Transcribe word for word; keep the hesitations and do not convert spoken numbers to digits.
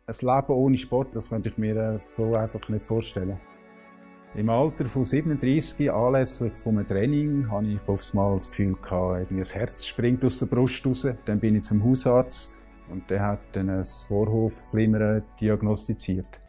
Ein Leben ohne Sport, das könnte ich mir so einfach nicht vorstellen. Im Alter von siebenunddreißig, anlässlich eines Training, hatte ich oftmals mal das Gefühl, ein Herz springt aus der Brust raus. Dann bin ich zum Hausarzt und der hat dann ein Vorhofflimmern diagnostiziert.